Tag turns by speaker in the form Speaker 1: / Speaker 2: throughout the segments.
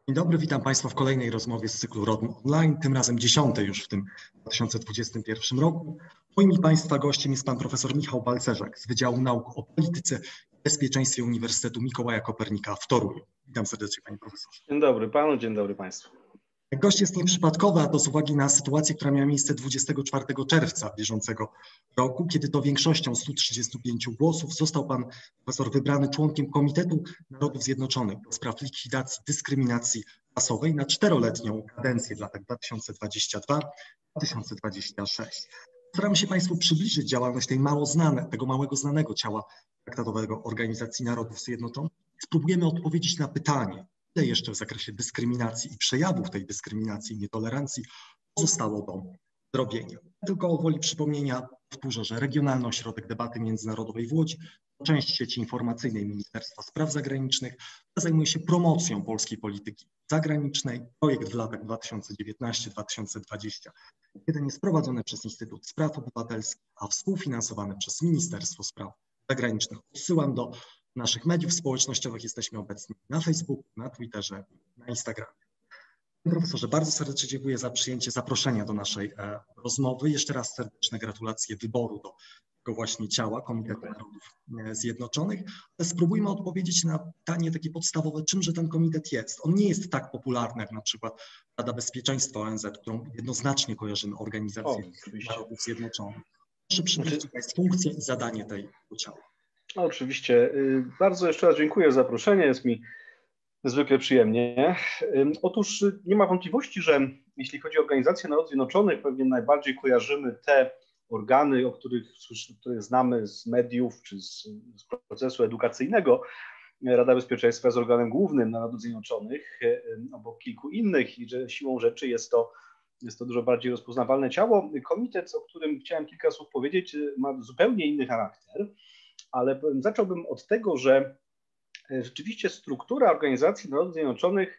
Speaker 1: Dzień dobry, witam Państwa w kolejnej rozmowie z cyklu RODM Online, tym razem 10. już w tym 2021 roku. Moim i Państwa gościem jest Pan profesor Michał Balcerzak z Wydziału Nauk o Polityce i Bezpieczeństwie Uniwersytetu Mikołaja Kopernika w Toruniu. Witam serdecznie, Panie Profesorze.
Speaker 2: Dzień dobry Panu, dzień dobry Państwu.
Speaker 1: Gość jest nieprzypadkowy, a to z uwagi na sytuację, która miała miejsce 24 czerwca bieżącego roku, kiedy to większością 135 głosów został Pan profesor wybrany członkiem Komitetu Narodów Zjednoczonych do spraw likwidacji dyskryminacji rasowej na 4-letnią kadencję w latach 2022-2026. Staram się Państwu przybliżyć działalność tego małego znanego ciała traktatowego Organizacji Narodów Zjednoczonych. Spróbujemy odpowiedzieć na pytanie, ile jeszcze w zakresie dyskryminacji i przejawów tej dyskryminacji i nietolerancji pozostało do zrobienia. Tylko woli przypomnienia powtórzę, że Regionalny Ośrodek Debaty Międzynarodowej w Łodzi to część sieci informacyjnej Ministerstwa Spraw Zagranicznych, która zajmuje się promocją polskiej polityki zagranicznej. Projekt w latach 2019-2020 jeden jest prowadzony przez Instytut Spraw Obywatelskich, a współfinansowany przez Ministerstwo Spraw Zagranicznych. Odsyłam do naszych mediów społecznościowych. Jesteśmy obecni na Facebooku, na Twitterze, na Instagramie. Panie profesorze, bardzo serdecznie dziękuję za przyjęcie zaproszenia do naszej rozmowy. Jeszcze raz serdeczne gratulacje wyboru do tego właśnie ciała Komitetu Narodów Zjednoczonych. Ale spróbujmy odpowiedzieć na pytanie takie podstawowe, czymże ten komitet jest. On nie jest tak popularny jak na przykład Rada Bezpieczeństwa ONZ, którą jednoznacznie kojarzymy Organizację Narodów Zjednoczonych. Proszę przybliżyć funkcję i zadanie tego ciała.
Speaker 2: Oczywiście. Bardzo jeszcze raz dziękuję za zaproszenie. Jest mi niezwykle przyjemnie. Otóż nie ma wątpliwości, że jeśli chodzi o Organizację Narodów Zjednoczonych, pewnie najbardziej kojarzymy te organy, które znamy z mediów czy z procesu edukacyjnego. Rada Bezpieczeństwa jest organem głównym Narodów Zjednoczonych obok kilku innych i że siłą rzeczy jest to dużo bardziej rozpoznawalne ciało. Komitet, o którym chciałem kilka słów powiedzieć, ma zupełnie inny charakter. Ale zacząłbym od tego, że rzeczywiście struktura Organizacji Narodów Zjednoczonych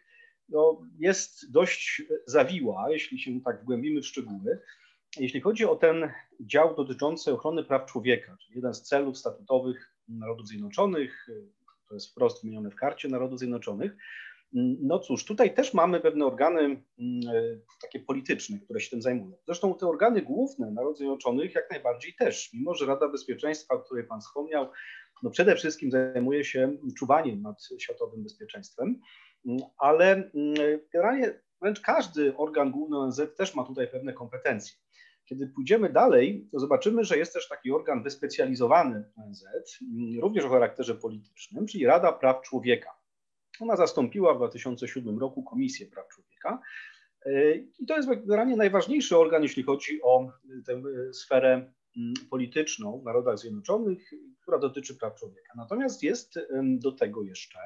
Speaker 2: jest dość zawiła, jeśli się tak wgłębimy w szczegóły. Jeśli chodzi o ten dział dotyczący ochrony praw człowieka, czyli jeden z celów statutowych Narodów Zjednoczonych, to jest wprost wymienione w Karcie Narodów Zjednoczonych, no cóż, tutaj też mamy pewne organy takie polityczne, które się tym zajmują. Zresztą te organy główne Narodów Zjednoczonych jak najbardziej też, mimo że Rada Bezpieczeństwa, o której Pan wspomniał, no przede wszystkim zajmuje się czuwaniem nad światowym bezpieczeństwem, ale generalnie wręcz każdy organ główny ONZ też ma tutaj pewne kompetencje. Kiedy pójdziemy dalej, to zobaczymy, że jest też taki organ wyspecjalizowany ONZ, również o charakterze politycznym, czyli Rada Praw Człowieka. Ona zastąpiła w 2007 roku Komisję Praw Człowieka i to jest generalnie najważniejszy organ, jeśli chodzi o tę sferę polityczną w Narodach Zjednoczonych, która dotyczy praw człowieka. Natomiast jest do tego jeszcze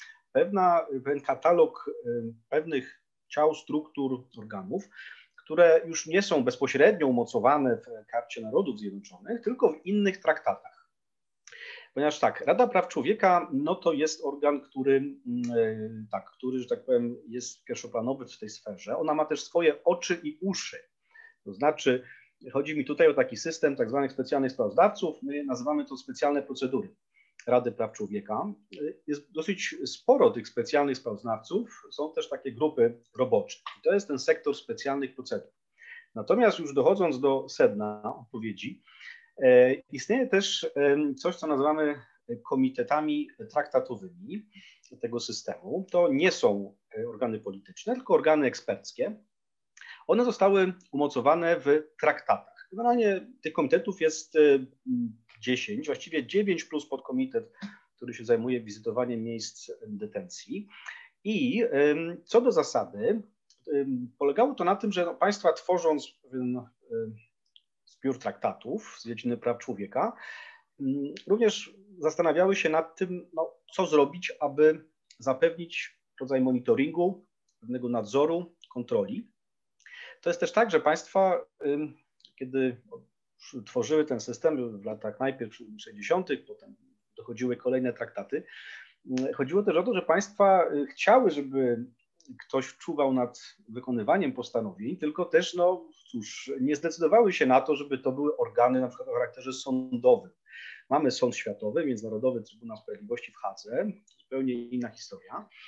Speaker 2: pewien katalog pewnych ciał, struktur, organów, które już nie są bezpośrednio umocowane w Karcie Narodów Zjednoczonych, tylko w innych traktatach. Ponieważ tak, Rada Praw Człowieka, no to jest organ, który, że tak powiem, jest pierwszoplanowy w tej sferze. Ona ma też swoje oczy i uszy. To znaczy, chodzi mi tutaj o taki system tak zwanych specjalnych sprawozdawców. My nazywamy to specjalne procedury Rady Praw Człowieka. Jest dosyć sporo tych specjalnych sprawozdawców. Są też takie grupy robocze. I to jest ten sektor specjalnych procedur. Natomiast już dochodząc do sedna odpowiedzi, istnieje też coś, co nazywamy komitetami traktatowymi tego systemu. To nie są organy polityczne, tylko organy eksperckie. One zostały umocowane w traktatach. Generalnie tych komitetów jest 10, właściwie 9 plus podkomitet, który się zajmuje wizytowaniem miejsc detencji. I co do zasady, polegało to na tym, że państwa tworząc pewien zbiór traktatów z dziedziny praw człowieka, również zastanawiały się nad tym, co zrobić, aby zapewnić rodzaj monitoringu, pewnego nadzoru, kontroli. To jest też tak, że państwa, kiedy tworzyły ten system w latach najpierw 60., potem dochodziły kolejne traktaty, chodziło też o to, że państwa chciały, żeby ktoś czuwał nad wykonywaniem postanowień, tylko też, nie zdecydowały się na to, żeby to były organy na przykład o charakterze sądowym. Mamy Sąd Światowy, Międzynarodowy Trybunał Sprawiedliwości w Hadze, zupełnie inna historia.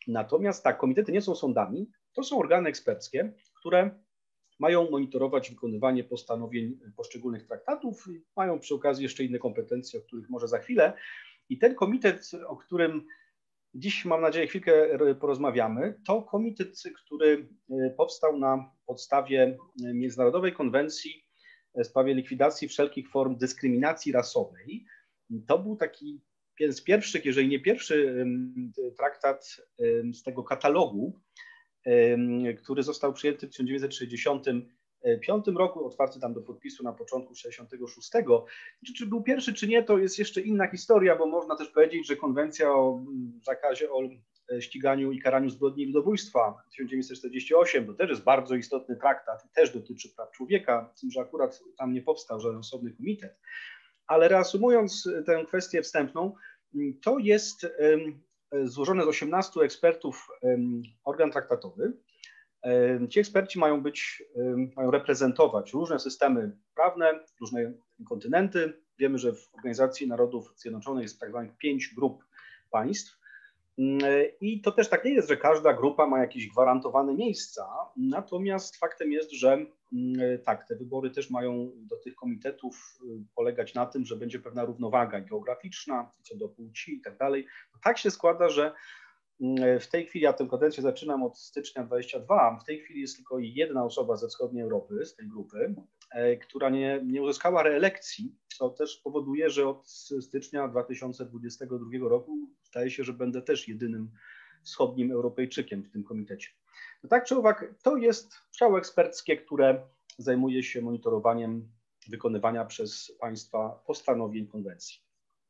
Speaker 2: Natomiast tak, komitety nie są sądami, to są organy eksperckie, które mają monitorować wykonywanie postanowień poszczególnych traktatów i mają przy okazji jeszcze inne kompetencje, o których może za chwilę. I ten komitet, o którym dziś, mam nadzieję, chwilkę porozmawiamy, to komitet, który powstał na podstawie Międzynarodowej Konwencji w sprawie likwidacji wszelkich form dyskryminacji rasowej. To był taki jeden z pierwszych, jeżeli nie pierwszy traktat z tego katalogu, który został przyjęty w 1965 roku, otwarty tam do podpisu na początku 1966. Czy był pierwszy, czy nie, to jest jeszcze inna historia, bo można też powiedzieć, że konwencja o zakazie o ściganiu i karaniu zbrodni i ludobójstwa 1948 to też jest bardzo istotny traktat i też dotyczy praw człowieka, z tym, że akurat tam nie powstał żaden osobny komitet. Ale reasumując tę kwestię wstępną, to jest złożony z 18 ekspertów organ traktatowy. Ci eksperci mają reprezentować różne systemy prawne, różne kontynenty. Wiemy, że w Organizacji Narodów Zjednoczonych jest tak zwanych 5 grup państw. I to też tak nie jest, że każda grupa ma jakieś gwarantowane miejsca, natomiast faktem jest, że tak, te wybory też mają do tych komitetów polegać na tym, że będzie pewna równowaga geograficzna co do płci i tak dalej. Tak się składa, że w tej chwili, ja tę kadencję zaczynam od stycznia 22, w tej chwili jest tylko jedna osoba ze wschodniej Europy, z tej grupy, która nie uzyskała reelekcji, co też powoduje, że od stycznia 2022 roku staje się, że będę też jedynym wschodnim Europejczykiem w tym komitecie. No tak czy owak, to jest ciało eksperckie, które zajmuje się monitorowaniem wykonywania przez państwa postanowień konwencji.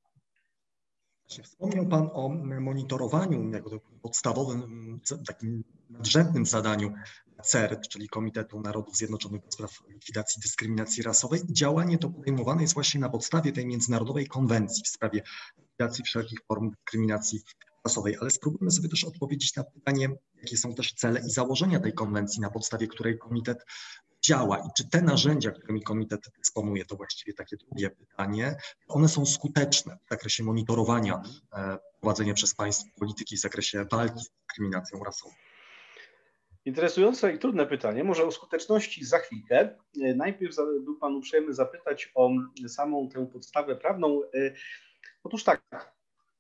Speaker 1: Wspomniał Pan o monitorowaniu jako podstawowym, takim nadrzędnym zadaniu CERT, czyli Komitetu Narodów Zjednoczonych do spraw likwidacji dyskryminacji rasowej. Działanie to podejmowane jest właśnie na podstawie tej międzynarodowej konwencji w sprawie likwidacji wszelkich form dyskryminacji rasowej, ale spróbujmy sobie też odpowiedzieć na pytanie, jakie są też cele i założenia tej konwencji, na podstawie której komitet działa i czy te narzędzia, którymi komitet dysponuje, to właściwie takie drugie pytanie, one są skuteczne w zakresie monitorowania prowadzenia przez państwo polityki w zakresie walki z dyskryminacją rasową.
Speaker 2: Interesujące i trudne pytanie. Może o skuteczności za chwilkę. Najpierw był Pan uprzejmy zapytać o samą tę podstawę prawną. Otóż tak,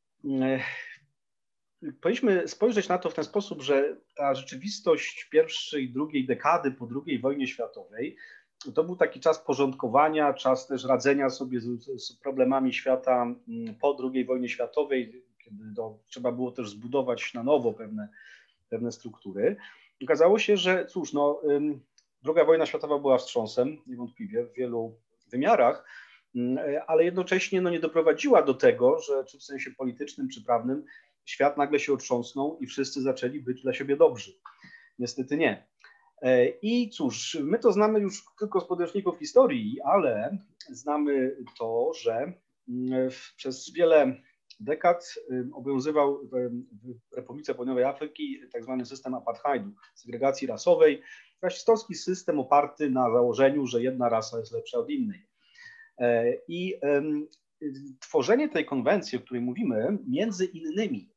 Speaker 2: powinniśmy spojrzeć na to w ten sposób, że ta rzeczywistość pierwszej i drugiej dekady po II wojnie światowej to był taki czas porządkowania, czas też radzenia sobie z problemami świata po II wojnie światowej, kiedy trzeba było też zbudować na nowo pewne struktury. Okazało się, że cóż, II wojna światowa była wstrząsem, niewątpliwie w wielu wymiarach, ale jednocześnie nie doprowadziła do tego, że czy w sensie politycznym, czy prawnym świat nagle się otrząsnął i wszyscy zaczęli być dla siebie dobrzy. Niestety nie. I cóż, my to znamy już tylko z podręczników historii, ale znamy to, że przez wiele dekad obowiązywał w Republice Południowej Afryki tak zwany system apartheidu, segregacji rasowej, rasistowski system oparty na założeniu, że jedna rasa jest lepsza od innej. I tworzenie tej konwencji, o której mówimy, między innymi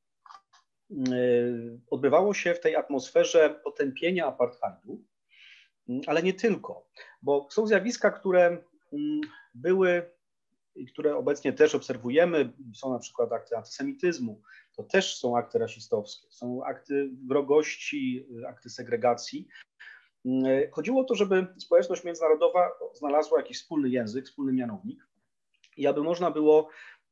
Speaker 2: odbywało się w tej atmosferze potępienia apartheidu, ale nie tylko, bo są zjawiska, które były i które obecnie też obserwujemy, są na przykład akty antysemityzmu, to też są akty rasistowskie, są akty wrogości, akty segregacji. Chodziło o to, żeby społeczność międzynarodowa znalazła jakiś wspólny język, wspólny mianownik i aby można było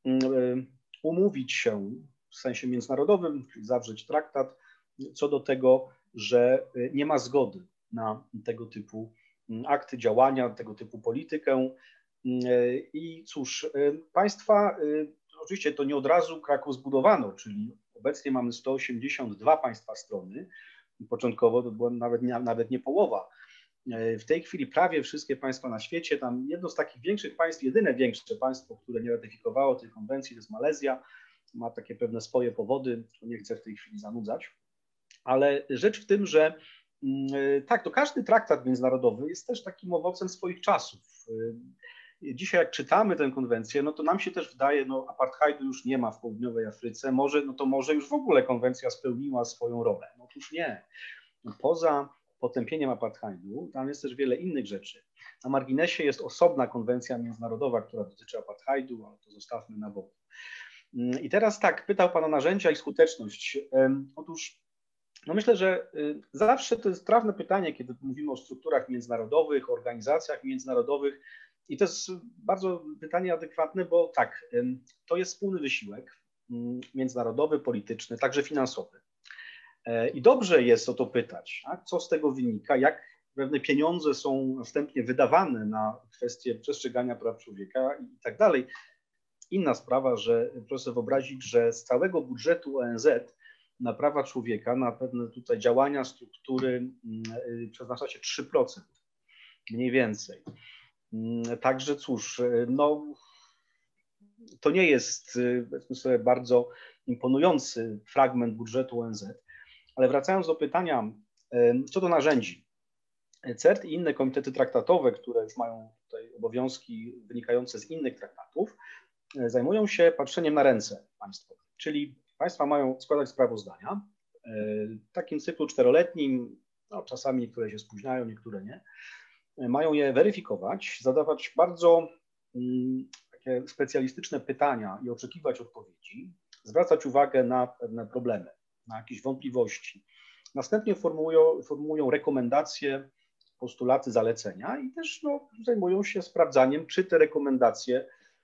Speaker 2: umówić się w sensie międzynarodowym, czyli zawrzeć traktat co do tego, że nie ma zgody na tego typu akty działania, tego typu politykę. I cóż, państwa, oczywiście to nie od razu Kraków zbudowano, czyli obecnie mamy 182 państwa strony. Początkowo to była nawet nie połowa. W tej chwili prawie wszystkie państwa na świecie, tam jedno z takich większych państw, jedyne większe państwo, które nie ratyfikowało tej konwencji, to jest Malezja. Ma takie pewne swoje powody, nie chcę w tej chwili zanudzać. Ale rzecz w tym, że tak, to każdy traktat międzynarodowy jest też takim owocem swoich czasów. dzisiaj jak czytamy tę konwencję, no to nam się też wydaje, no apartheidu już nie ma w południowej Afryce, może już w ogóle konwencja spełniła swoją rolę. No otóż nie. Poza potępieniem apartheidu, tam jest też wiele innych rzeczy. Na marginesie jest osobna konwencja międzynarodowa, która dotyczy apartheidu, ale to zostawmy na boku. I teraz tak, pytał Pan o narzędzia i skuteczność. Otóż no myślę, że zawsze to jest trafne pytanie, kiedy mówimy o strukturach międzynarodowych, organizacjach międzynarodowych. I to jest bardzo pytanie adekwatne, bo tak, to jest wspólny wysiłek międzynarodowy, polityczny, także finansowy. I dobrze jest o to pytać, tak? Co z tego wynika, jak pewne pieniądze są następnie wydawane na kwestie przestrzegania praw człowieka i tak dalej. Inna sprawa, że proszę sobie wyobrazić, że z całego budżetu ONZ na prawa człowieka, na pewne tutaj działania, struktury przeznacza się 3%, mniej więcej. Także cóż, no to nie jest, powiedzmy sobie, bardzo imponujący fragment budżetu ONZ, ale wracając do pytania co do narzędzi. CERT i inne komitety traktatowe, które już mają tutaj obowiązki wynikające z innych traktatów, zajmują się patrzeniem na ręce państwowe, czyli państwa mają składać sprawozdania w takim cyklu 4-letnim, no czasami niektóre się spóźniają, niektóre nie. Mają je weryfikować, zadawać bardzo takie specjalistyczne pytania i oczekiwać odpowiedzi, zwracać uwagę na pewne problemy, na jakieś wątpliwości. Następnie formułują rekomendacje, postulaty, zalecenia i też no, zajmują się sprawdzaniem, czy te rekomendacje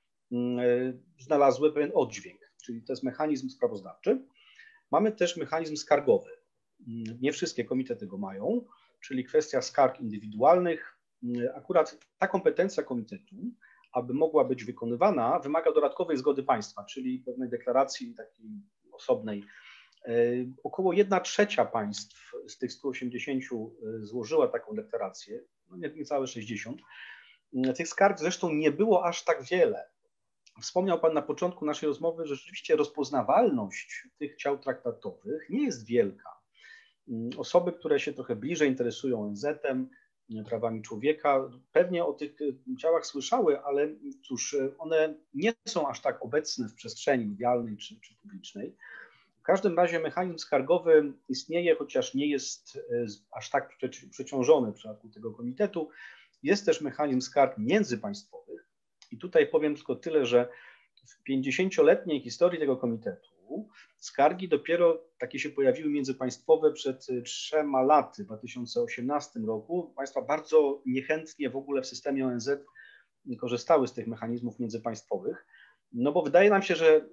Speaker 2: znalazły pewien oddźwięk, czyli to jest mechanizm sprawozdawczy. Mamy też mechanizm skargowy. Nie wszystkie komitety go mają, czyli kwestia skarg indywidualnych. Akurat ta kompetencja komitetu, aby mogła być wykonywana, wymaga dodatkowej zgody państwa, czyli pewnej deklaracji takiej osobnej. Około 1/3 państw z tych 180 złożyła taką deklarację, no niecałe 60. Tych skarg zresztą nie było aż tak wiele. Wspomniał Pan na początku naszej rozmowy, że rzeczywiście rozpoznawalność tych ciał traktatowych nie jest wielka. Osoby, które się trochę bliżej interesują ONZ-em, prawami człowieka, pewnie o tych ciałach słyszały, ale cóż, one nie są aż tak obecne w przestrzeni medialnej czy publicznej. W każdym razie mechanizm skargowy istnieje, chociaż nie jest aż tak przeciążony w przypadku tego komitetu. Jest też mechanizm skarg międzypaństwowych i tutaj powiem tylko tyle, że w 50-letniej historii tego komitetu skargi dopiero takie się pojawiły międzypaństwowe przed 3 laty, w 2018 roku. Państwa bardzo niechętnie w ogóle w systemie ONZ korzystały z tych mechanizmów międzypaństwowych, no bo wydaje nam się, że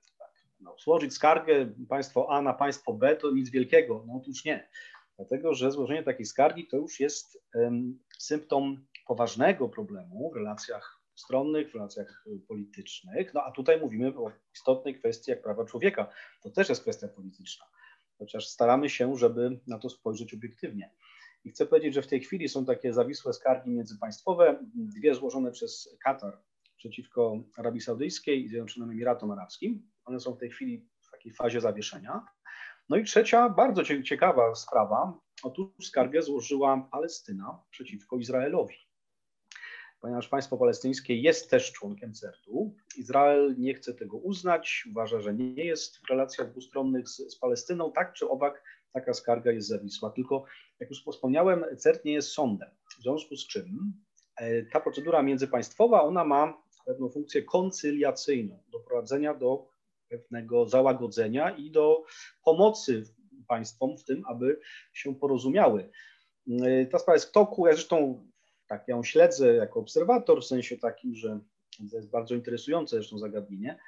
Speaker 2: złożyć skargę państwo A na państwo B to nic wielkiego. No otóż nie, dlatego że złożenie takiej skargi to już jest symptom poważnego problemu w relacjach stronnych, w relacjach politycznych, no a tutaj mówimy o istotnej kwestii jak prawa człowieka. To też jest kwestia polityczna, chociaż staramy się, żeby na to spojrzeć obiektywnie. I chcę powiedzieć, że w tej chwili są takie zawisłe skargi międzypaństwowe, 2 złożone przez Katar przeciwko Arabii Saudyjskiej i Zjednoczonym Emiratom Arabskim. One są w tej chwili w takiej fazie zawieszenia. No i trzecia, bardzo ciekawa sprawa. Otóż skargę złożyła Palestyna przeciwko Izraelowi. Ponieważ państwo palestyńskie jest też członkiem CERT-u. Izrael nie chce tego uznać, uważa, że nie jest w relacjach dwustronnych z Palestyną. Tak czy owak taka skarga jest zawisła. Tylko, jak już wspomniałem, CERT nie jest sądem. W związku z czym ta procedura międzypaństwowa, ona ma pewną funkcję koncyliacyjną, doprowadzenia do pewnego załagodzenia i do pomocy państwom w tym, aby się porozumiały. Ta sprawa jest w toku, ja zresztą tak ją śledzę jako obserwator, w sensie takim, że to jest bardzo interesujące zresztą zagadnienie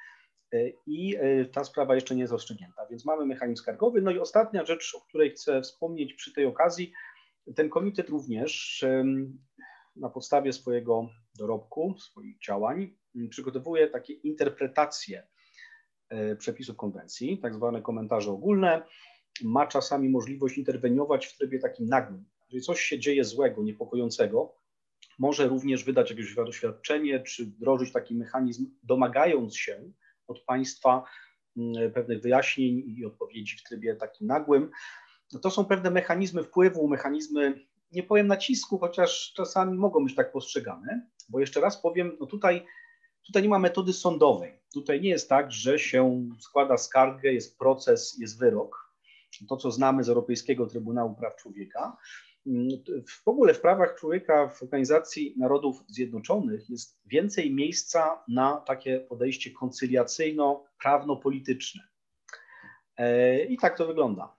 Speaker 2: i ta sprawa jeszcze nie jest rozstrzygnięta, więc mamy mechanizm skargowy. No i ostatnia rzecz, o której chcę wspomnieć przy tej okazji, ten komitet również na podstawie swojego dorobku, swoich działań przygotowuje takie interpretacje przepisów konwencji, tak zwane komentarze ogólne. Ma czasami możliwość interweniować w trybie takim nagłym. Jeżeli coś się dzieje złego, niepokojącego, może również wydać jakieś oświadczenie, czy wdrożyć taki mechanizm, domagając się od państwa pewnych wyjaśnień i odpowiedzi w trybie takim nagłym. To są pewne mechanizmy wpływu, mechanizmy, nie powiem nacisku, chociaż czasami mogą być tak postrzegane. Bo jeszcze raz powiem, no tutaj nie ma metody sądowej. Tutaj nie jest tak, że się składa skargę, jest proces, jest wyrok. To, co znamy z Europejskiego Trybunału Praw Człowieka. W ogóle w prawach człowieka w Organizacji Narodów Zjednoczonych jest więcej miejsca na takie podejście koncyliacyjno-prawno-polityczne. I tak to wygląda.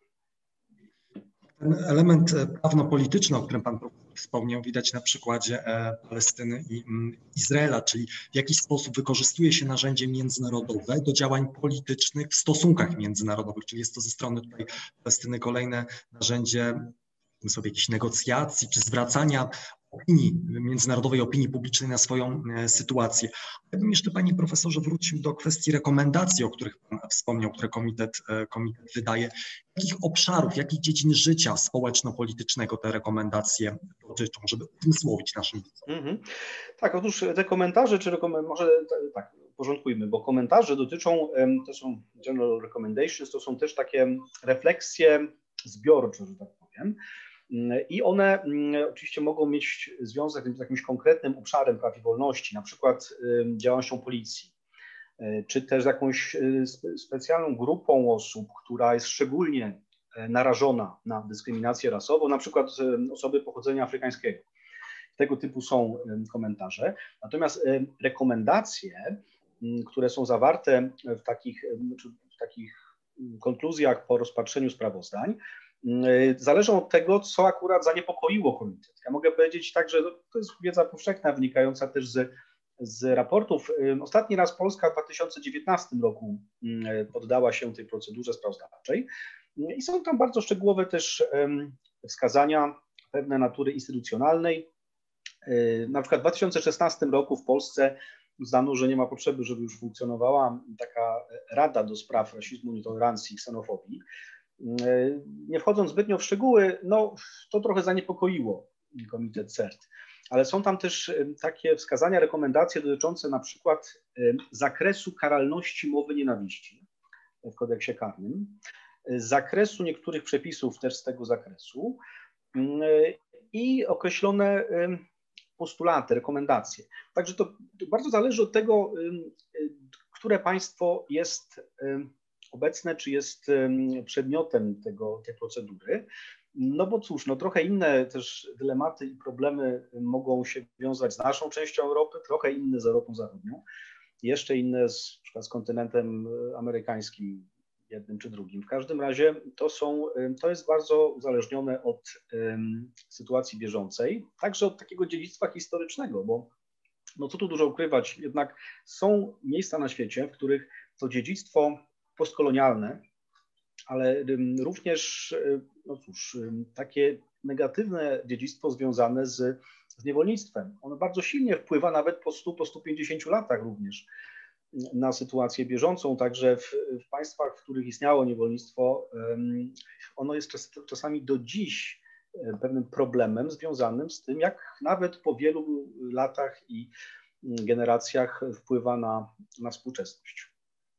Speaker 1: Ten element prawno-polityczny, o którym Pan wspomniał, widać na przykładzie Palestyny i Izraela, czyli w jakiś sposób wykorzystuje się narzędzie międzynarodowe do działań politycznych w stosunkach międzynarodowych, czyli jest to ze strony tutaj Palestyny kolejne narzędzie jakichś negocjacji czy zwracania międzynarodowej opinii publicznej na swoją sytuację. Ja bym jeszcze, panie profesorze, wrócił do kwestii rekomendacji, o których pan wspomniał, które komitet wydaje. Jakich obszarów, jakich dziedzin życia społeczno-politycznego te rekomendacje dotyczą, żeby uzmysłowić naszym widzom?
Speaker 2: Tak, otóż te komentarze, może tak, porządkujmy, bo komentarze dotyczą, to są general recommendations, to są też takie refleksje zbiorcze, że tak powiem. I one oczywiście mogą mieć związek z jakimś konkretnym obszarem praw i wolności, na przykład działalnością policji, czy też jakąś specjalną grupą osób, która jest szczególnie narażona na dyskryminację rasową, na przykład osoby pochodzenia afrykańskiego. Tego typu są komentarze. Natomiast rekomendacje, które są zawarte w takich konkluzjach po rozpatrzeniu sprawozdań, zależą od tego, co akurat zaniepokoiło komitet. Ja mogę powiedzieć tak, że to jest wiedza powszechna, wynikająca też z raportów. Ostatni raz Polska w 2019 roku poddała się tej procedurze sprawozdawczej i są tam bardzo szczegółowe też wskazania pewnej natury instytucjonalnej. Na przykład w 2016 roku w Polsce uznano, że nie ma potrzeby, żeby już funkcjonowała taka Rada do Spraw Rasizmu, Nietolerancji i Ksenofobii. Nie wchodząc zbytnio w szczegóły, no to trochę zaniepokoiło Komitet CERT, ale są tam też takie wskazania, rekomendacje dotyczące na przykład zakresu karalności mowy nienawiści w kodeksie karnym, zakresu niektórych przepisów też z tego zakresu i określone postulaty, rekomendacje. Także to bardzo zależy od tego, które państwo jest obecne, czy jest przedmiotem tej procedury. No bo cóż, no trochę inne też dylematy i problemy mogą się wiązać z naszą częścią Europy, trochę inne z Europą Zachodnią, jeszcze inne z kontynentem amerykańskim, jednym czy drugim. W każdym razie to jest bardzo uzależnione od sytuacji bieżącej, także od takiego dziedzictwa historycznego, bo no co tu dużo ukrywać, jednak są miejsca na świecie, w których to dziedzictwo postkolonialne, ale również, no cóż, takie negatywne dziedzictwo związane z niewolnictwem. Ono bardzo silnie wpływa nawet po 100, po 150 latach również na sytuację bieżącą, także w państwach, w których istniało niewolnictwo, ono jest czasami do dziś pewnym problemem związanym z tym, jak nawet po wielu latach i generacjach wpływa na współczesność.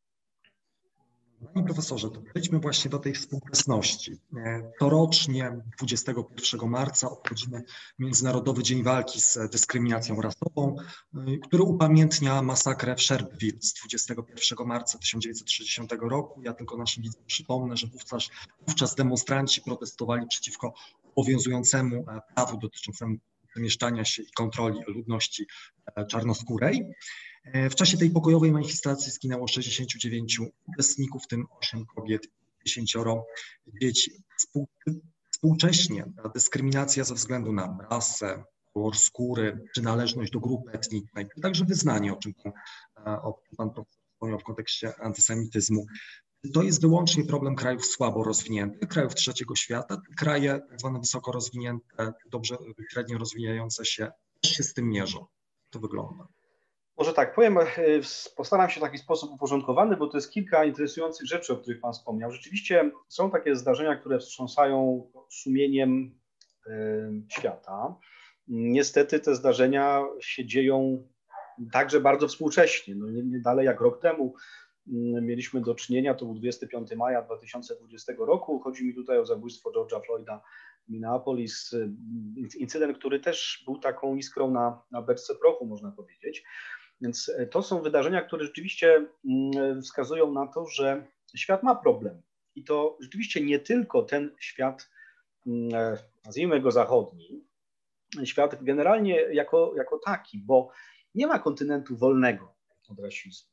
Speaker 1: Panie profesorze, to przejdźmy właśnie do tej współczesności. Corocznie 21 marca obchodzimy Międzynarodowy Dzień Walki z Dyskryminacją Rasową, który upamiętnia masakrę w Sherbrooke z 21 marca 1960 roku. Ja tylko naszym widzom przypomnę, że wówczas demonstranci protestowali przeciwko obowiązującemu prawu dotyczącemu przemieszczania się i kontroli ludności czarnoskórej. W czasie tej pokojowej manifestacji zginęło 69 uczestników, w tym 8 kobiet, 10 dzieci. Współcześnie ta dyskryminacja ze względu na rasę, kolor skóry, przynależność do grupy etnicznej, także wyznanie, o czym pan profesor wspomniał w kontekście antysemityzmu, to jest wyłącznie problem krajów słabo rozwiniętych, krajów trzeciego świata. Kraje tak zwane wysoko rozwinięte, dobrze średnio rozwijające się też się z tym mierzą. To wygląda.
Speaker 2: Może tak, postaram się w taki sposób uporządkowany, bo to jest kilka interesujących rzeczy, o których pan wspomniał. Rzeczywiście są takie zdarzenia, które wstrząsają sumieniem świata. Niestety te zdarzenia się dzieją także bardzo współcześnie. No nie dalej jak rok temu mieliśmy do czynienia, to był 25 maja 2020 roku. Chodzi mi tutaj o zabójstwo George'a Floyda Minneapolis, incydent, który też był taką iskrą na beczce prochu, można powiedzieć. Więc to są wydarzenia, które rzeczywiście wskazują na to, że świat ma problem. I to rzeczywiście nie tylko ten świat, nazwijmy go zachodni, świat generalnie jako taki, bo nie ma kontynentu wolnego od rasizmu.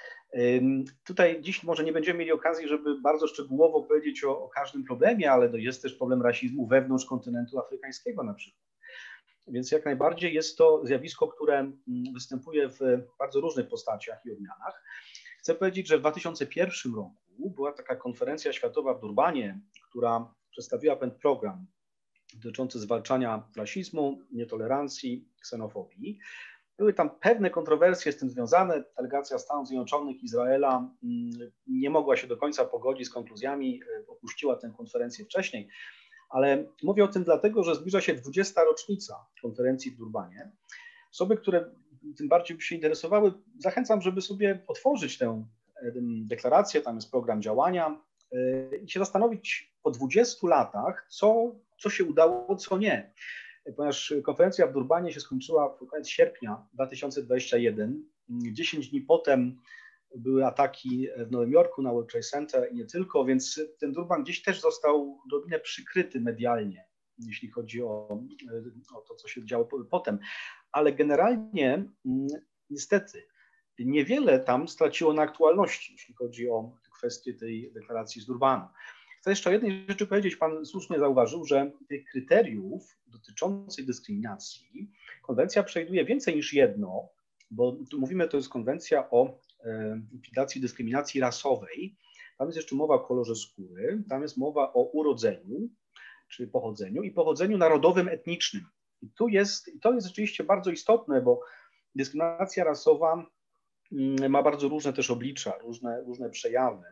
Speaker 2: Tutaj dziś może nie będziemy mieli okazji, żeby bardzo szczegółowo powiedzieć o każdym problemie, ale jest też problem rasizmu wewnątrz kontynentu afrykańskiego na przykład. Więc jak najbardziej jest to zjawisko, które występuje w bardzo różnych postaciach i odmianach. Chcę powiedzieć, że w 2001 roku była taka konferencja światowa w Durbanie, która przedstawiła pewien program dotyczący zwalczania rasizmu, nietolerancji, ksenofobii. Były tam pewne kontrowersje z tym związane. Delegacja Stanów Zjednoczonych, Izraela nie mogła się do końca pogodzić z konkluzjami, opuściła tę konferencję wcześniej. Ale mówię o tym dlatego, że zbliża się 20. rocznica konferencji w Durbanie. Osoby, które tym bardziej by się interesowały, zachęcam, żeby sobie otworzyć tę deklarację, tam jest program działania i się zastanowić po 20 latach, co się udało, co nie. Ponieważ konferencja w Durbanie się skończyła w koniec sierpnia 2021. 10 dni potem były ataki w Nowym Jorku na World Trade Center i nie tylko, więc ten Durban gdzieś też został odrobinę przykryty medialnie, jeśli chodzi o to, co się działo potem. Ale generalnie niestety niewiele tam straciło na aktualności, jeśli chodzi o kwestię tej deklaracji z Durbanu. Chcę jeszcze o jednej rzeczy powiedzieć. Pan słusznie zauważył, że tych kryteriów dotyczących dyskryminacji konwencja przewiduje więcej niż jedno, bo tu mówimy, to jest konwencja o likwidacji dyskryminacji rasowej. Tam jest jeszcze mowa o kolorze skóry, tam jest mowa o urodzeniu, czy pochodzeniu i pochodzeniu narodowym, etnicznym. I to jest rzeczywiście bardzo istotne, bo dyskryminacja rasowa ma bardzo różne też oblicza, różne przejawy.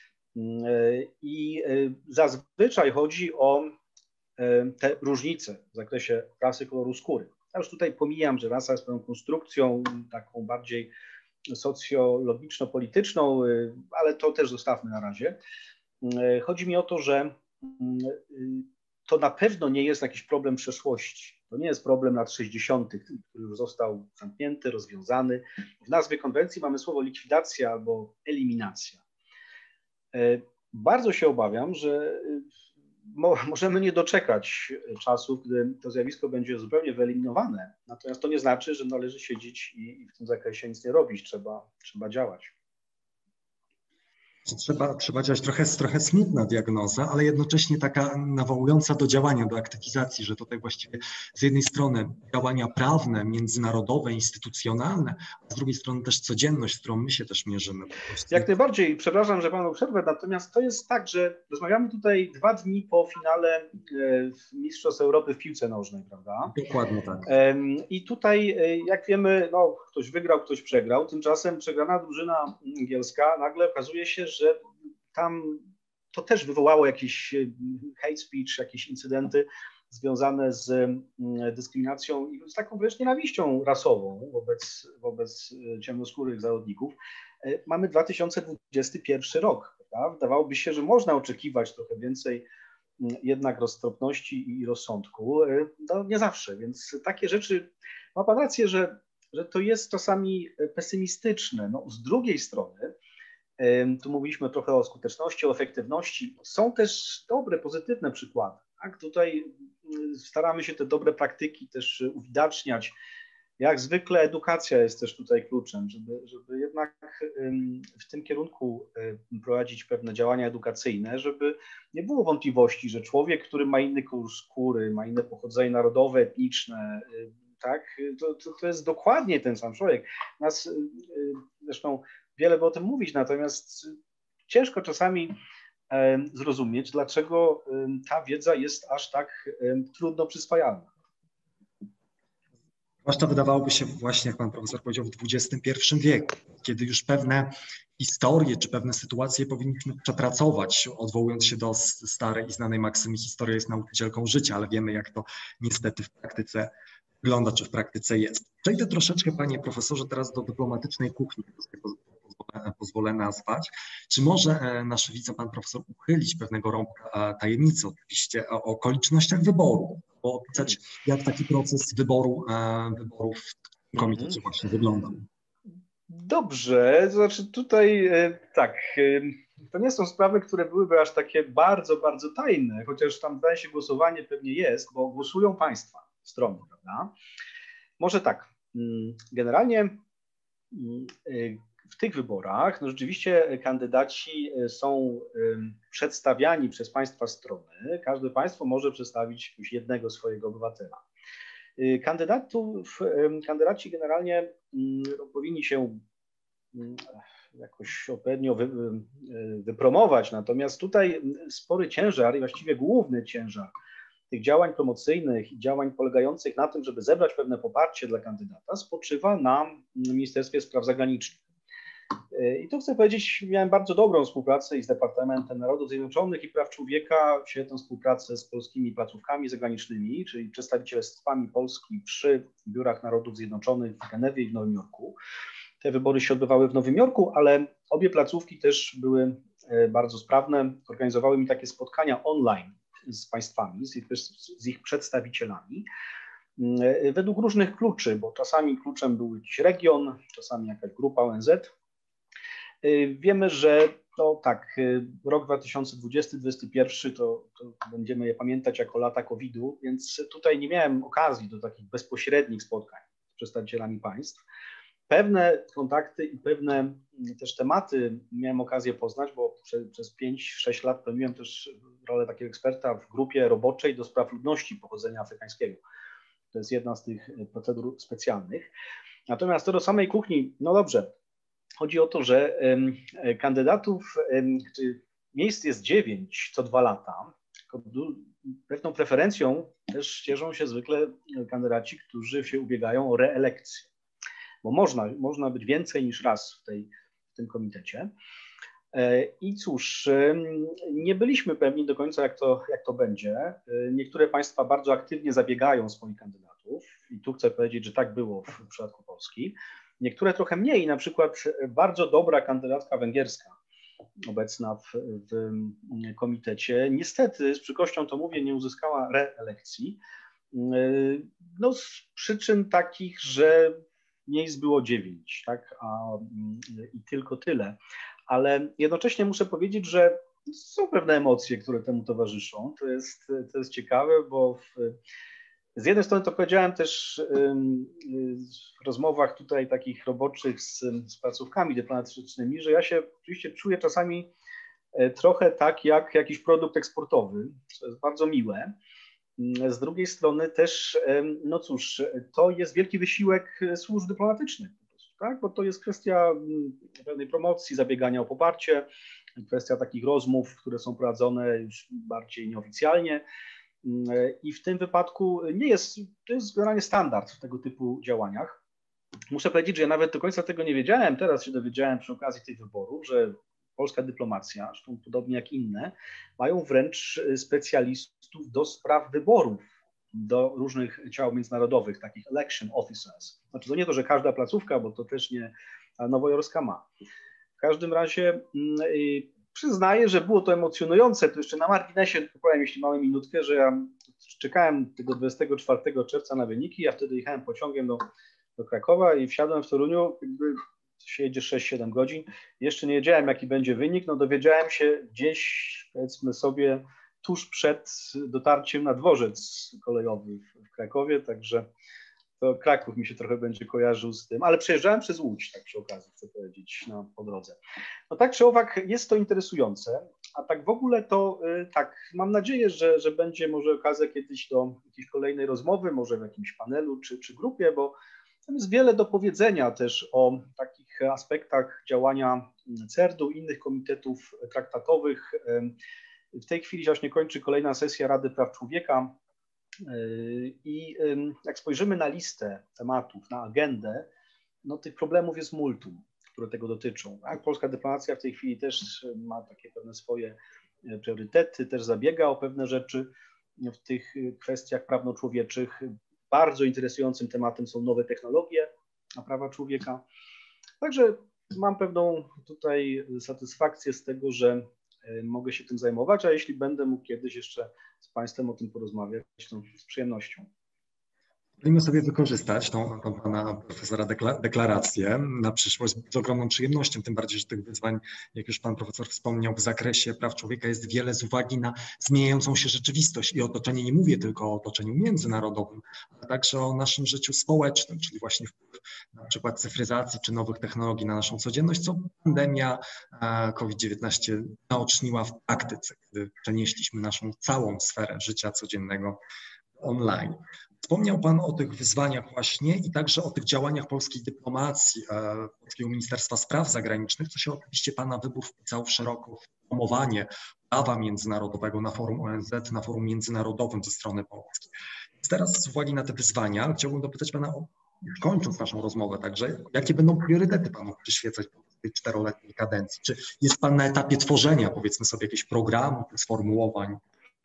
Speaker 2: I zazwyczaj chodzi o te różnice w zakresie rasy, koloru skóry. Ja już tutaj pomijam, że rasa jest pewną konstrukcją taką bardziej socjologiczno-polityczną, ale to też zostawmy na razie. Chodzi mi o to, że to na pewno nie jest jakiś problem przeszłości. To nie jest problem lat 60., który już został zamknięty, rozwiązany. W nazwie konwencji mamy słowo likwidacja albo eliminacja. Bardzo się obawiam, że możemy nie doczekać czasu, gdy to zjawisko będzie zupełnie wyeliminowane. Natomiast to nie znaczy, że należy siedzieć i w tym zakresie nic nie robić. Trzeba działać.
Speaker 1: Trzeba działać, trochę smutna diagnoza, ale jednocześnie taka nawołująca do działania, do aktywizacji, że tutaj właściwie z jednej strony działania prawne, międzynarodowe, instytucjonalne, a z drugiej strony też codzienność, z którą my się też mierzymy.
Speaker 2: Jak najbardziej. Przepraszam, że panu przerwę, natomiast to jest tak, że rozmawiamy tutaj 2 dni po finale Mistrzostw Europy w piłce nożnej, prawda?
Speaker 1: Dokładnie tak.
Speaker 2: I tutaj, jak wiemy, no, ktoś wygrał, ktoś przegrał. Tymczasem przegrana drużyna angielska nagle okazuje się, że tam to też wywołało jakiś hate speech, jakieś incydenty związane z dyskryminacją i z taką wręcz nienawiścią rasową wobec ciemnoskórych zawodników. Mamy 2021 rok, prawda? Wydawałoby się, że można oczekiwać trochę więcej jednak roztropności i rozsądku. No nie zawsze, więc takie rzeczy, ma pan rację, że to jest czasami pesymistyczne. No, z drugiej strony, tu mówiliśmy trochę o skuteczności, o efektywności. Są też dobre, pozytywne przykłady. Tak? Tutaj staramy się te dobre praktyki też uwidaczniać. Jak zwykle edukacja jest też tutaj kluczem, żeby jednak w tym kierunku prowadzić pewne działania edukacyjne, żeby nie było wątpliwości, że człowiek, który ma inny kolor skóry, ma inne pochodzenie narodowe, etniczne, tak, to jest dokładnie ten sam człowiek. Zresztą wiele by o tym mówić, natomiast ciężko czasami zrozumieć, dlaczego ta wiedza jest aż tak trudno przyswajalna.
Speaker 1: Zwłaszcza wydawałoby się właśnie, jak pan profesor powiedział, w XXI wieku, kiedy już pewne historie czy pewne sytuacje powinniśmy przepracować, odwołując się do starej i znanej maksymy: historia jest nauczycielką życia, ale wiemy, jak to niestety w praktyce wygląda, czy w praktyce jest. Przejdę troszeczkę, panie profesorze, teraz do dyplomatycznej kuchni, pozwolę pozwolę nazwać. Czy może nasz pan profesor uchylić pewnego rąbka tajemnicy oczywiście o okolicznościach wyboru, bo opisać, jak taki proces wyborów w komitecie właśnie wyglądał?
Speaker 2: Dobrze, to znaczy tutaj tak, to nie są sprawy, które byłyby aż takie bardzo, bardzo tajne, chociaż tam zdaje się głosowanie pewnie jest, bo głosują państwa strony, prawda? Może tak, generalnie w tych wyborach no rzeczywiście kandydaci są przedstawiani przez państwa strony. Każde państwo może przedstawić już jednego swojego obywatela. Kandydaci generalnie powinni się jakoś odpowiednio wypromować, natomiast tutaj spory ciężar i właściwie główny ciężar tych działań promocyjnych i działań polegających na tym, żeby zebrać pewne poparcie dla kandydata, spoczywa na Ministerstwie Spraw Zagranicznych. I tu chcę powiedzieć, miałem bardzo dobrą współpracę i z Departamentem Narodów Zjednoczonych i Praw Człowieka, świetną współpracę z polskimi placówkami zagranicznymi, czyli przedstawicielstwami Polski przy biurach Narodów Zjednoczonych w Genewie i w Nowym Jorku. Te wybory się odbywały w Nowym Jorku, ale obie placówki też były bardzo sprawne, organizowały mi takie spotkania online z państwami, z ich przedstawicielami, według różnych kluczy, bo czasami kluczem był jakiś region, czasami jakaś grupa ONZ. Wiemy, że to tak, rok 2020-2021 to będziemy je pamiętać jako lata COVID-u, więc tutaj nie miałem okazji do takich bezpośrednich spotkań z przedstawicielami państw. Pewne kontakty i pewne też tematy miałem okazję poznać, bo przez 5-6 lat pełniłem też rolę takiego eksperta w grupie roboczej do spraw ludności pochodzenia afrykańskiego. To jest jedna z tych procedur specjalnych. Natomiast co do samej kuchni, no dobrze, chodzi o to, że kandydatów, miejsc jest 9 co 2 lata. Pewną preferencją też cieszą się zwykle kandydaci, którzy się ubiegają o reelekcję, bo można być więcej niż raz w tym komitecie. I cóż, nie byliśmy pewni do końca, jak to będzie. Niektóre państwa bardzo aktywnie zabiegają o swoich kandydatów i tu chcę powiedzieć, że tak było w przypadku Polski. Niektóre trochę mniej, na przykład bardzo dobra kandydatka węgierska obecna w komitecie, niestety, z przykrością to mówię, nie uzyskała reelekcji. No, z przyczyn takich, że miejsc było 9, tak? I tylko tyle. Ale jednocześnie muszę powiedzieć, że są pewne emocje, które temu towarzyszą. To jest ciekawe, bo z jednej strony to powiedziałem też w rozmowach tutaj takich roboczych z placówkami dyplomatycznymi, że ja się oczywiście czuję czasami trochę tak jak jakiś produkt eksportowy, co jest bardzo miłe. Z drugiej strony też, no cóż, to jest wielki wysiłek służb dyplomatycznych, po prostu, tak? Bo to jest kwestia pewnej promocji, zabiegania o poparcie, kwestia takich rozmów, które są prowadzone już bardziej nieoficjalnie. I w tym wypadku to jest generalnie standard w tego typu działaniach. Muszę powiedzieć, że ja nawet do końca tego nie wiedziałem, teraz się dowiedziałem przy okazji tych wyborów, że polska dyplomacja, zresztą podobnie jak inne, mają wręcz specjalistów do spraw wyborów do różnych ciał międzynarodowych, takich election officers. Znaczy to nie to, że każda placówka, bo to też nie nowojorska ma. W każdym razie przyznaję, że było to emocjonujące. To jeszcze na marginesie powiem, jeśli mamy minutkę, że ja czekałem tego 24 czerwca na wyniki, ja wtedy jechałem pociągiem do Krakowa i wsiadłem w Toruniu, się jedzie 6-7 godzin. Jeszcze nie wiedziałem, jaki będzie wynik, no dowiedziałem się gdzieś, powiedzmy sobie, tuż przed dotarciem na dworzec kolejowy w Krakowie, także to Kraków mi się trochę będzie kojarzył z tym, ale przejeżdżałem przez Łódź, tak przy okazji chcę powiedzieć, po drodze. No tak czy owak jest to interesujące, a tak w ogóle to tak, mam nadzieję, że będzie może okazja kiedyś do jakiejś kolejnej rozmowy, może w jakimś panelu czy grupie, bo tam jest wiele do powiedzenia też o takich aspektach działania CERD-u, innych komitetów traktatowych. W tej chwili właśnie kończy kolejna sesja Rady Praw Człowieka i jak spojrzymy na listę tematów, na agendę, no tych problemów jest multum, które tego dotyczą. A polska dyplomacja w tej chwili też ma takie pewne swoje priorytety, też zabiega o pewne rzeczy w tych kwestiach prawno-człowieczych. Bardzo interesującym tematem są nowe technologie na prawa człowieka. Także mam pewną tutaj satysfakcję z tego, że mogę się tym zajmować, a jeśli będę mógł kiedyś jeszcze z Państwem o tym porozmawiać, to z przyjemnością.
Speaker 1: Wolimy sobie wykorzystać tą pana profesora deklarację na przyszłość z ogromną przyjemnością, tym bardziej, że tych wyzwań, jak już pan profesor wspomniał, w zakresie praw człowieka jest wiele z uwagi na zmieniającą się rzeczywistość i otoczenie. Nie mówię tylko o otoczeniu międzynarodowym, ale także o naszym życiu społecznym, czyli właśnie wpływ na przykład cyfryzacji czy nowych technologii na naszą codzienność, co pandemia COVID-19 naoczniła w praktyce, gdy przenieśliśmy naszą całą sferę życia codziennego online. Wspomniał Pan o tych wyzwaniach właśnie i także o tych działaniach polskiej dyplomacji, Polskiego Ministerstwa Spraw Zagranicznych, co się oczywiście Pana wybór wpisał w szeroko w promowanie prawa międzynarodowego na forum ONZ, na forum międzynarodowym ze strony Polski. Więc teraz z uwagi na te wyzwania chciałbym dopytać Pana, kończąc naszą rozmowę także, jakie będą priorytety Panu przyświecać w tej 4-letniej kadencji? Czy jest Pan na etapie tworzenia, powiedzmy sobie, jakiegoś programu, sformułowań?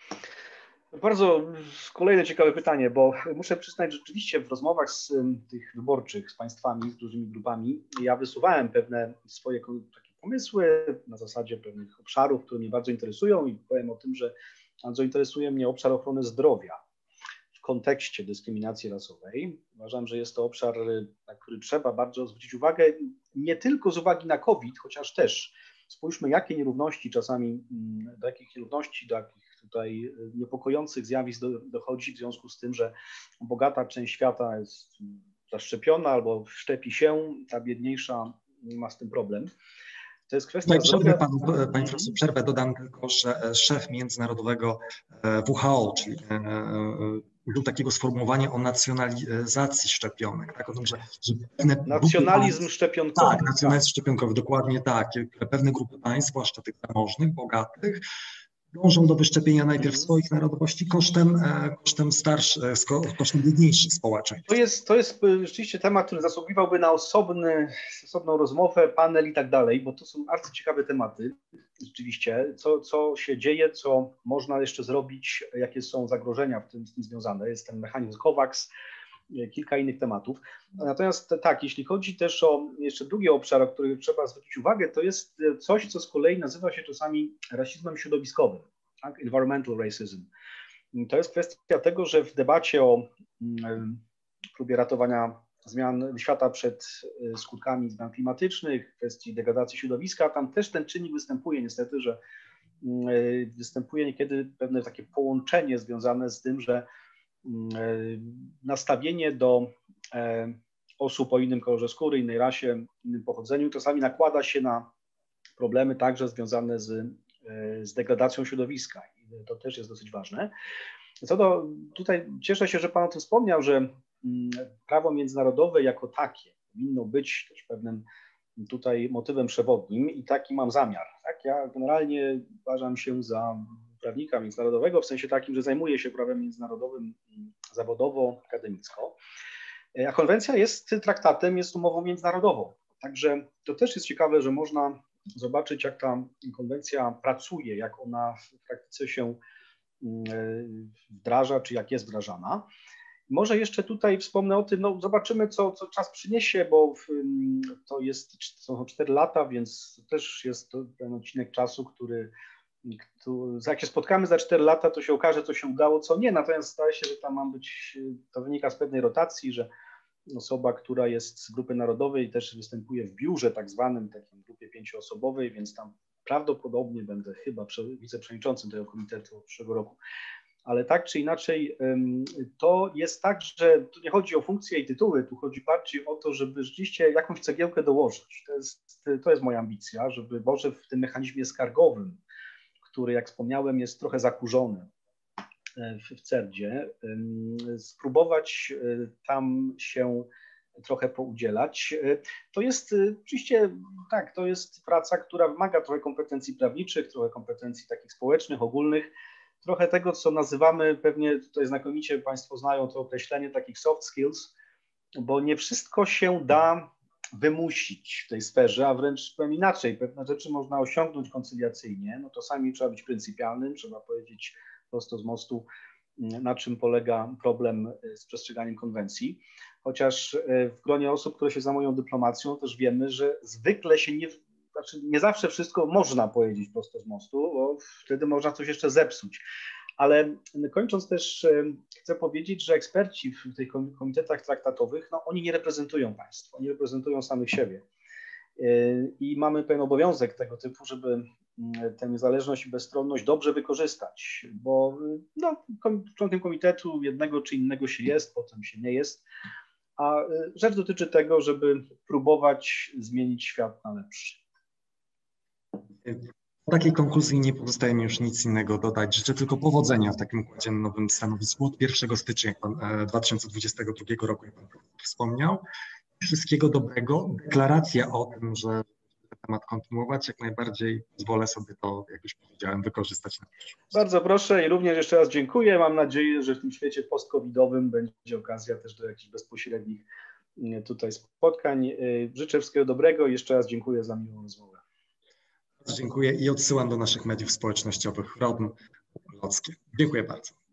Speaker 2: Bardzo kolejne ciekawe pytanie, bo muszę przyznać, że rzeczywiście w rozmowach tych wyborczych z państwami, z dużymi grupami, ja wysuwałem pewne swoje takie pomysły na zasadzie pewnych obszarów, które mnie bardzo interesują i powiem o tym, że bardzo interesuje mnie obszar ochrony zdrowia w kontekście dyskryminacji rasowej. Uważam, że jest to obszar, na który trzeba bardzo zwrócić uwagę, nie tylko z uwagi na COVID, chociaż też. Spójrzmy, jakie nierówności czasami, do jakich nierówności, do jakich tutaj niepokojących zjawisk dochodzi w związku z tym, że bogata część świata jest zaszczepiona albo szczepi się, ta biedniejsza ma z tym problem. To jest kwestia zdrowia.
Speaker 1: Panie profesor, przerwę, dodam tylko, że szef międzynarodowego WHO, czyli użył takiego sformułowania o nacjonalizacji szczepionek, tak? O tym, że pewne
Speaker 2: nacjonalizm
Speaker 1: państw,
Speaker 2: szczepionkowy.
Speaker 1: Tak, nacjonalizm szczepionkowy, dokładnie tak. Pewne grupy państw, zwłaszcza tych zamożnych, bogatych, dążą do wyszczepienia najpierw swoich narodowości kosztem kosztem biedniejszych społeczeństw.
Speaker 2: To jest rzeczywiście temat, który zasługiwałby na osobną rozmowę, panel i tak dalej, bo to są bardzo ciekawe tematy rzeczywiście. Co się dzieje, co można jeszcze zrobić, jakie są zagrożenia z tym związane. Jest ten mechanizm COVAX, kilka innych tematów. Natomiast tak, jeśli chodzi też o jeszcze drugi obszar, o który trzeba zwrócić uwagę, to jest coś, co z kolei nazywa się czasami rasizmem środowiskowym, tak? Environmental racism. To jest kwestia tego, że w debacie o próbie ratowania zmian świata przed skutkami zmian klimatycznych, kwestii degradacji środowiska, tam też ten czynnik występuje niestety, że występuje niekiedy pewne takie połączenie związane z tym, że nastawienie do osób o innym kolorze skóry, innej rasie, innym pochodzeniu czasami nakłada się na problemy także związane z degradacją środowiska. I to też jest dosyć ważne. Tutaj cieszę się, że Pan o tym wspomniał, że prawo międzynarodowe jako takie powinno być też pewnym tutaj motywem przewodnim i taki mam zamiar. Tak? Ja generalnie uważam się za prawnika międzynarodowego, w sensie takim, że zajmuję się prawem międzynarodowym zawodowo, akademicko, a konwencja jest traktatem, jest umową międzynarodową. Także to też jest ciekawe, że można zobaczyć, jak ta konwencja pracuje, jak ona w praktyce się wdraża, czy jak jest wdrażana. Może jeszcze tutaj wspomnę o tym, no zobaczymy, co czas przyniesie, bo to są 4 lata, więc to też jest ten odcinek czasu, jak się spotkamy za 4 lata, to się okaże, co się udało, co nie. Natomiast zdaje się, że tam to wynika z pewnej rotacji, że osoba, która jest z grupy narodowej, też występuje w biurze tak zwanym, takim grupie 5-osobowej, więc tam prawdopodobnie będę chyba wiceprzewodniczącym tego komitetu od przyszłego roku. Ale tak czy inaczej, to jest tak, że tu nie chodzi o funkcje i tytuły, tu chodzi bardziej o to, żeby rzeczywiście jakąś cegiełkę dołożyć. To jest moja ambicja, żeby może w tym mechanizmie skargowym, który, jak wspomniałem, jest trochę zakurzony w CERD-zie, spróbować tam się trochę poudzielać. To jest oczywiście, tak, to jest praca, która wymaga trochę kompetencji prawniczych, trochę kompetencji takich społecznych, ogólnych, trochę tego, co nazywamy, pewnie tutaj znakomicie Państwo znają to określenie takich soft skills, bo nie wszystko się da wymusić w tej sferze, a wręcz powiem inaczej, pewne rzeczy można osiągnąć koncyliacyjnie, no czasami trzeba być pryncypialnym, trzeba powiedzieć prosto z mostu, na czym polega problem z przestrzeganiem konwencji. chociaż w gronie osób, które się zajmują dyplomacją, też wiemy, że zwykle się nie zawsze wszystko można powiedzieć prosto z mostu, bo wtedy można coś jeszcze zepsuć. Ale kończąc też chcę powiedzieć, że eksperci w tych komitetach traktatowych, no oni nie reprezentują państwa, oni reprezentują samych siebie. I mamy pewien obowiązek tego typu, żeby tę niezależność i bezstronność dobrze wykorzystać, bo no, członkiem komitetu jednego czy innego się jest, potem się nie jest, a rzecz dotyczy tego, żeby próbować zmienić świat na lepszy.
Speaker 1: Po takiej konkluzji nie pozostaje mi już nic innego dodać. Życzę tylko powodzenia w takim układzie na nowym stanowisku od 1 stycznia 2022 roku, jak pan wspomniał. Wszystkiego dobrego. Deklaracja o tym, że ten temat kontynuować, jak najbardziej pozwolę sobie to, jak już powiedziałem, wykorzystać na przyszłość.
Speaker 2: Bardzo proszę i również jeszcze raz dziękuję. Mam nadzieję, że w tym świecie post-covidowym będzie okazja też do jakichś bezpośrednich tutaj spotkań. Życzę wszystkiego dobrego i jeszcze raz dziękuję za miłą rozmowę.
Speaker 1: Dziękuję i odsyłam do naszych mediów społecznościowych RODM Polskie. Dziękuję bardzo.